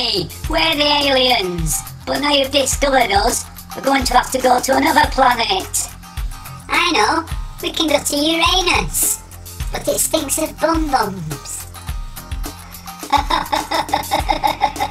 Hey, we're the aliens. But now you've discovered us, we're going to have to go to another planet. I know, we can go to Uranus, but it stinks of bum bums.